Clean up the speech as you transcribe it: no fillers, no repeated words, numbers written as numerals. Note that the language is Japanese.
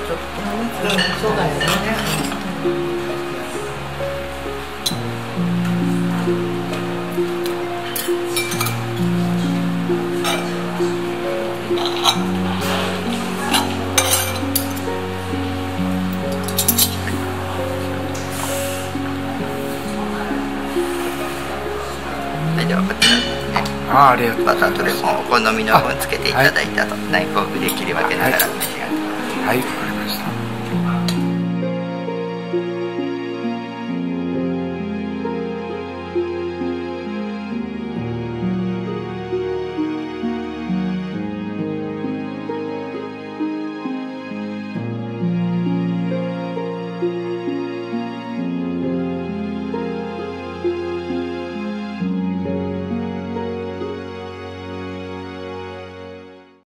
ちょっとそうだよね。 ではこちらですね。 ありがとうごバタざいます。 ーとレモンお好みの分つけていただいたと、ナイフをで切り分けながら召し上がってください。 はい。